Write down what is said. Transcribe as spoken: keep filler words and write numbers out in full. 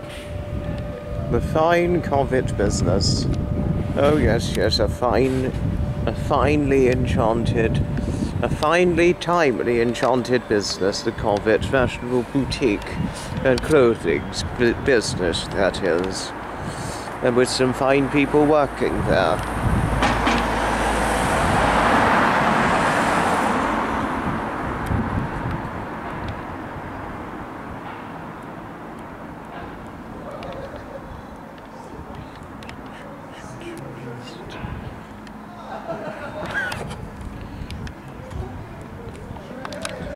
The fine Covet business. Oh yes, yes, a fine, a finely enchanted, a finely, timely enchanted business, the Covet Fashionable boutique and clothing business, that is. And with some fine people working there.